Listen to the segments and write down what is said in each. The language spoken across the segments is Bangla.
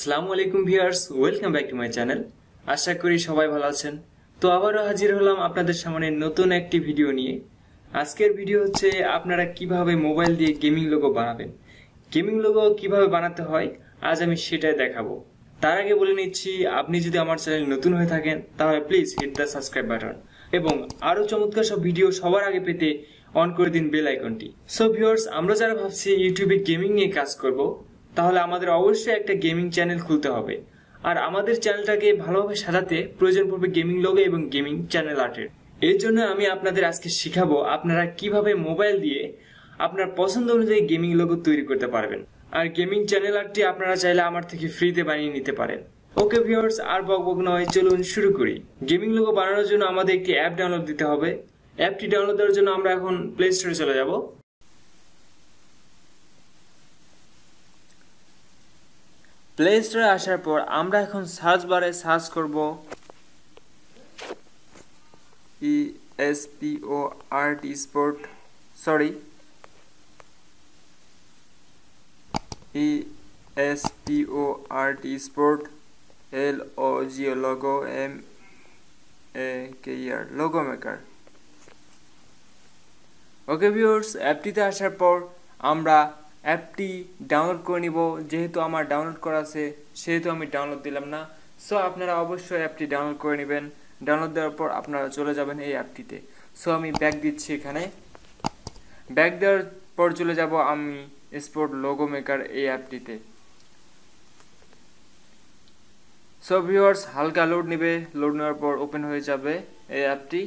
আসসালামু আলাইকুম viewers, welcome back to my channel. আশা করি সবাই ভালো আছেন। তো আবারও হাজির হলাম আপনাদের সামনে নতুন একটি ভিডিও নিয়ে। আজকের ভিডিও হচ্ছে আপনারা কিভাবে মোবাইল দিয়ে গেমিং লোগো বানাবেন। গেমিং লোগো কিভাবে বানাতে হয় আজ আমি সেটাই দেখাবো। তার আগে বলে নিচ্ছি, আপনি যদি আমার চ্যানেল নতুন হয়ে থাকেন তাহলে please hit the subscribe button এবং আরো চমৎকার সব ভিডিও সবার আগে পেতে অন করে দিন বেল আইকনটি। সো ভিউয়ার্স, আমরা যারা ভাবছি ইউটিউবে গেমিং নিয়ে কাজ করব, তাহলে আমাদের অবশ্যই একটা গেমিং চ্যানেল খুলতে হবে। আর আমাদের চ্যানেলটাকে ভালোভাবে সাজাতে প্রয়োজন পড়বে গেমিং লোগো এবং গেমিং চ্যানেল আর্টের। এর জন্য আমি আপনাদের আজকে শিখাবো আপনারা কিভাবে মোবাইল দিয়ে আপনার পছন্দ অনুযায়ী গেমিং লোগো তৈরি করতে পারবেন। আর গেমিং চ্যানেল আর্টটি আপনারা চাইলে আমার থেকে ফ্রিতে বানিয়ে নিতে পারেন। ওকে ভিউয়ার্স, আর বকবক নয়, চলুন শুরু করি। গেমিং লোগো বানানোর জন্য আমাদের একটি অ্যাপ ডাউনলোড দিতে হবে। অ্যাপটি ডাউনলোড দেওয়ার জন্য আমরা এখন প্লে স্টোরে চলে যাব। প্লে স্টোরে আসার পর আমরা এখন সার্চ বারে সার্চ করব ESPORT sport LOGO logo MAKER logo maker. Okay viewers, অ্যাপটিতে আসার পর আমরা অ্যাপটি ডাউনলোড করে নিব। যেহেতু আমার ডাউনলোড করা আছে সেহেতু আমি ডাউনলোড দিলাম না। সো আপনারা অবশ্যই অ্যাপটি ডাউনলোড করে নেবেন। ডাউনলোড দেওয়ার পর আপনারা চলে যাবেন এই অ্যাপটিতে। সো আমি ব্যাক দিচ্ছি। এখানে ব্যাক দেওয়ার পর চলে যাব আমি স্পোর্ট লোগো মেকার এই অ্যাপটিতে। সো ভিউয়ার্স, হালকা লোড নেবে। লোড নেওয়ার পর ওপেন হয়ে যাবে এই অ্যাপটি।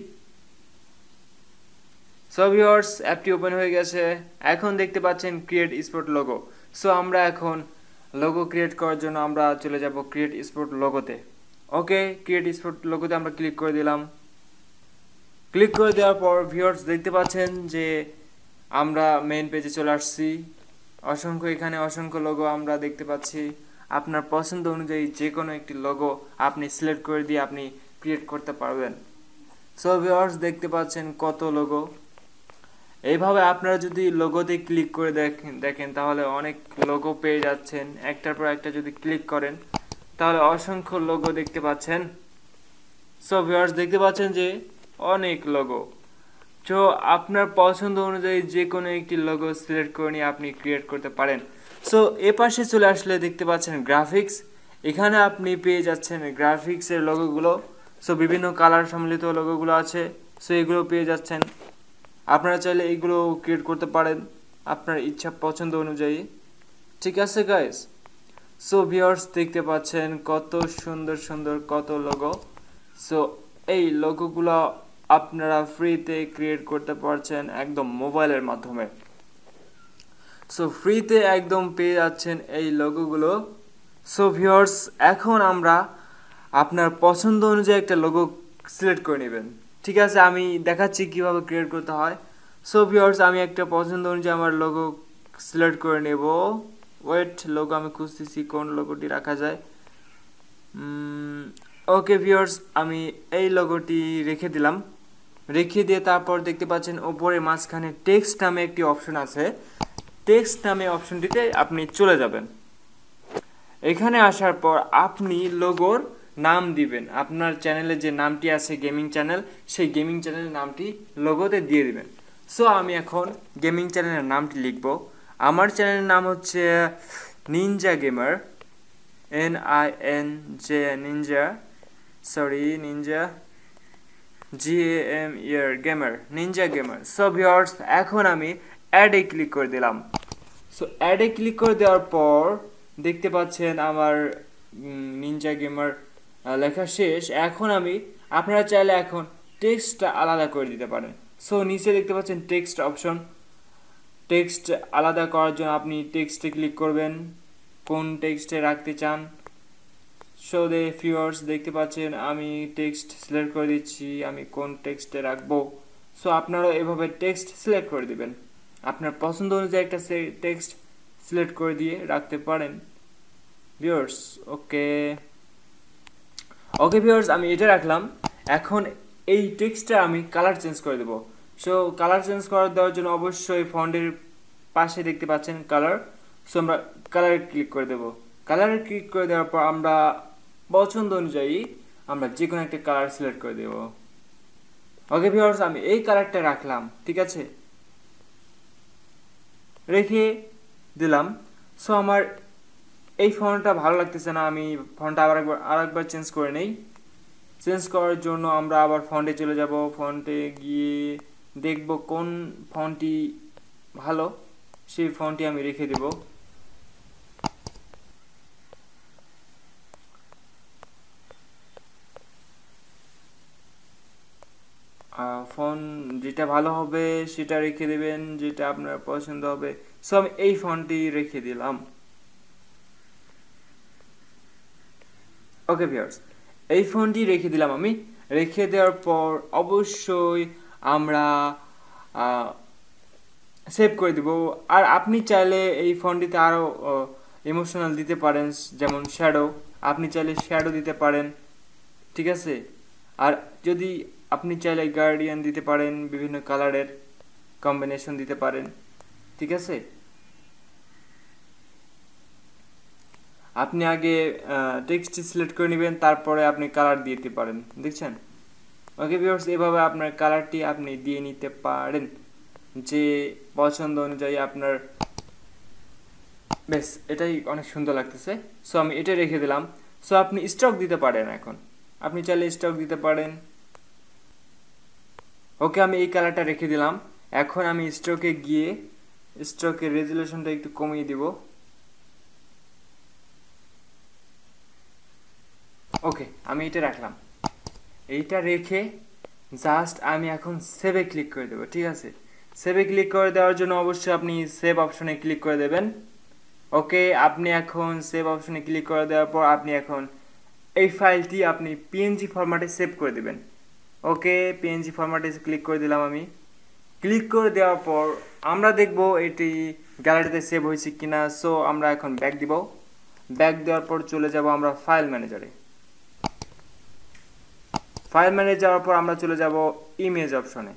সো ভিউয়ার্স, অ্যাপটি ওপেন হয়ে গেছে। এখন দেখতে পাচ্ছেন ক্রিয়েট স্পোর্ট লোগো। সো আমরা এখন লোগো ক্রিয়েট করার জন্য আমরা চলে যাব ক্রিয়েট স্পোর্ট লোগোতে। ওকে, ক্রিয়েট স্পোর্ট লোগোতে আমরা ক্লিক করে দিলাম। ক্লিক করে দেওয়ার পর ভিউয়ার্স দেখতে পাচ্ছেন যে আমরা মেইন পেজে চলে আসছি। এখানে অসংখ্য লোগো আমরা দেখতে পাচ্ছি। আপনার পছন্দ অনুযায়ী যে কোনো একটি লোগো আপনি সিলেক্ট করে দিয়ে আপনি ক্রিয়েট করতে পারবেন। সো ভিউয়ার্স দেখতে পাচ্ছেন কত লোগো। এইভাবে আপনারা যদি লোগোতে ক্লিক করে দেখেন তাহলে অনেক লোগো পেয়ে যাচ্ছেন। একটার পর একটা যদি ক্লিক করেন তাহলে অসংখ্য লোগো দেখতে পাচ্ছেন। সো ভিউয়ার্স দেখতে পাচ্ছেন যে অনেক লোগো। তো আপনার পছন্দ অনুযায়ী যে কোনো একটি লোগো সিলেক্ট করে নিয়ে আপনি ক্রিয়েট করতে পারেন। সো এ পাশে চলে আসলে দেখতে পাচ্ছেন গ্রাফিক্স। এখানে আপনি পেয়ে যাচ্ছেন গ্রাফিক্সের লোগোগুলো। সো বিভিন্ন কালার সম্মিলিত লোগোগুলো আছে। সো এগুলো পেয়ে যাচ্ছেন। আপনারা চাইলে এইগুলো ক্রিয়েট করতে পারেন আপনার ইচ্ছা পছন্দ অনুযায়ী। ঠিক আছে গাইস? সো ভিউয়ার্স দেখতে পাচ্ছেন কত সুন্দর সুন্দর কত লোগো। সো এই লোগোগুলো আপনারা ফ্রিতে ক্রিয়েট করতে পারছেন একদম মোবাইলের মাধ্যমে। সো ফ্রিতে একদম পেয়ে যাচ্ছেন এই লোগোগুলো। সো ভিউয়ার্স, এখন আমরা আপনার পছন্দ অনুযায়ী একটা লোগো সিলেক্ট করে নেবেন। ঠিক আছে, আমি দেখাচ্ছি কিভাবে ক্রিয়েট করতে হয়। সো ভিউয়ার্স, আমি একটা পছন্দ অনুযায়ী আমার লোগো সিলেক্ট করে নেব। ওয়েট, লোগো আমি খুঁজতেছি কোন লোগোটি রাখা যায়। ওকে ভিউয়ার্স, আমি এই লোগোটি রেখে দিলাম। রেখে দিয়ে তারপর দেখতে পাচ্ছেন ওপরে মাঝখানে টেক্সট নামে একটি অপশন আছে। টেক্সট নামে অপশনটিতে আপনি চলে যাবেন। এখানে আসার পর আপনি লোগোর নাম দিবেন। আপনার চ্যানেলে যে নামটি আছে গেমিং চ্যানেল, সেই গেমিং চ্যানেলের নামটি লোগোতে দিয়ে দিবেন। সো আমি এখন গেমিং চ্যানেলের নামটি লিখব। আমার চ্যানেলের নাম হচ্ছে ninja gamer, ninja GAMER, ninja gamer. So viewers, এখন আমি অ্যাডে ক্লিক করে দিলাম। সো অ্যাডে ক্লিক করে দেওয়ার পর দেখতে পাচ্ছেন আমার নিনজা গেমার লেখা শেষ। এখন আপনারা চাইলে এখন টেক্সটটা আলাদা করে দিতে পারেন। সো নিচে দেখতে পাচ্ছেন টেক্সট অপশন। টেক্সট আলাদা করার জন্য আপনি টেক্সটে ক্লিক করবেন, কোন টেক্সটে রাখতে চান। সো ভিউয়ার্স দেখতে পাচ্ছেন আমি টেক্সট সিলেক্ট করে দিচ্ছি আমি কোন টেক্সটে রাখবো। সো আপনারাও এভাবে টেক্সট সিলেক্ট করে দিবেন। আপনার পছন্দ অনুযায়ী একটা টেক্সট সিলেক্ট করে দিয়ে রাখতে পারেন ভিউয়ার্স। ওকে ভিউয়ার্স, আমি এটা রাখলাম। এখন এই টেক্সটটা আমি কালার চেঞ্জ করে দেব। সো কালার চেঞ্জ দেওয়ার জন্য অবশ্যই ফন্টের পাশে দেখতে পাচ্ছেন কালার। সো আমরা কালারে ক্লিক করে দেব। কালারে ক্লিক করে দেওয়ার পর আমরা পছন্দ অনুযায়ী আমরা যে কোনো একটা কালার সিলেক্ট করে দেব। ওকে ভিউয়ার্স, আমি এই কালারটা রাখলাম, ঠিক আছে, রেখে দিলাম। সো আমার এই ফন্টটা ভালো লাগতেছে না, আমি ফন্টটা আরেকবার চেঞ্জ করে নেই। চেঞ্জ করার জন্য আমরা আবার ফন্টে চলে যাব। ফন্টে গিয়ে দেখব কোন ফন্টটি ভালো, সেই ফন্টটি আমি রেখে দেব। ফন্ট যেটা ভালো হবে সেটা রেখে দেবেন, যেটা আপনার পছন্দ হবে। সো আমি এই ফন্টটি রেখে দিলাম। ওকে ভিউয়ার্স, এই ফন্টটি রেখে দিলাম আমি। রেখে দেওয়ার পর অবশ্যই আমরা সেভ করে দিব। আর আপনি চাইলে এই ফন্টটিতে আরও ইমোশনাল দিতে পারেন, যেমন শ্যাডো, আপনি চাইলে শ্যাডো দিতে পারেন, ঠিক আছে। আর যদি আপনি চাইলে গার্ডিয়ান দিতে পারেন, বিভিন্ন কালারের কম্বিনেশন দিতে পারেন, ঠিক আছে। আপনি আগে টেক্সট সিলেক্ট করে নেবেন, তারপরে আপনি কালার দিয়ে দিতে পারেন, দেখছেন। ওকে ভিউয়ার্স, এভাবে আপনার কালারটি আপনি দিয়ে নিতে পারেন যে পছন্দ অনুযায়ী আপনার। বেশ, এটাই অনেক সুন্দর লাগতেছে। সো আমি এটা রেখে দিলাম। সো আপনি স্টক দিতে পারেন, এখন আপনি চাইলে স্টক দিতে পারেন। ওকে, আমি এই কালারটা রেখে দিলাম। এখন আমি স্ট্রোকে গিয়ে স্ট্রোকের রেজুলেশনটা একটু কমিয়ে দিব। ওকে, আমি এটা রাখলাম। এইটা রেখে জাস্ট আমি এখন সেভে ক্লিক করে দেবো, ঠিক আছে। সেভে ক্লিক করে দেওয়ার জন্য অবশ্যই আপনি সেভ অপশনে ক্লিক করে দেবেন। ওকে, আপনি এখন সেভ অপশনে ক্লিক করে দেওয়ার পর আপনি এখন এই ফাইলটি আপনি পিএনজি ফরম্যাটে সেভ করে দেবেন। ওকে, পিএনজি ফরম্যাটে ক্লিক করে দিলাম আমি। ক্লিক করে দেওয়ার পর আমরা দেখব এটি গ্যালারিতে সেভ হয়েছে কিনা। সো আমরা এখন ব্যাক দিব। ব্যাক দেওয়ার পর চলে যাব আমরা ফাইল ম্যানেজারে। ফাইল ম্যানেজার যাওয়ার পর আমরা চলে যাব ইমেজ অপশনে।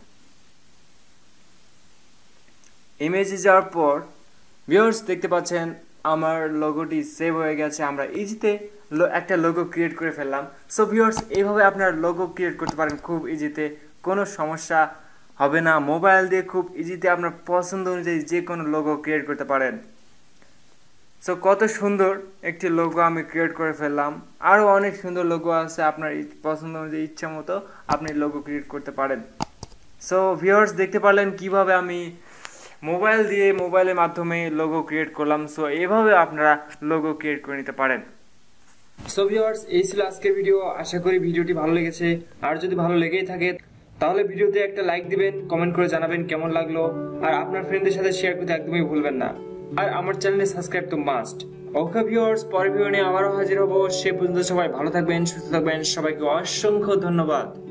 ইমেজে যাওয়ার পর ভিউয়ার্স দেখতে পাচ্ছেন আমার লোগোটি সেভ হয়ে গেছে। আমরা ইজিতে একটা লোগো ক্রিয়েট করে ফেললাম। সো ভিউয়ার্স, এইভাবে আপনার লোগো ক্রিয়েট করতে পারেন খুব ইজিতে, কোনো সমস্যা হবে না। মোবাইল দিয়ে খুব ইজিতে আপনার পছন্দ অনুযায়ী যে কোনো লোগো ক্রিয়েট করতে পারেন। সো কত সুন্দর একটি লোগো আমি ক্রিয়েট করে ফেললাম। আরও অনেক সুন্দর লোগো আছে, আপনার পছন্দ অনুযায়ী ইচ্ছা মতো আপনি লোগো ক্রিয়েট করতে পারেন। সো ভিউয়ার্স দেখতে পারলেন কিভাবে আমি মোবাইলের মাধ্যমে লোগো ক্রিয়েট করলাম। সো এভাবে আপনারা লোগো ক্রিয়েট করে নিতে পারেন। সো ভিউয়ার্স, এই ছিল আজকের ভিডিও। আশা করি ভিডিওটি ভালো লেগেছে। আর যদি ভালো লেগেই থাকে তাহলে ভিডিওতে একটা লাইক দিবেন, কমেন্ট করে জানাবেন কেমন লাগলো। আর আপনার ফ্রেন্ডদের সাথে শেয়ার করতে একদমই ভুলবেন না। আর আমার চ্যানেলে সাবস্ক্রাইব তো মাস্ট। ওকে ভিউয়ার্স, পরের ভিডিও নিয়ে আবারও হাজির হব। সে পর্যন্ত সবাই ভালো থাকবেন, সুস্থ থাকবেন। সবাইকে অসংখ্য ধন্যবাদ।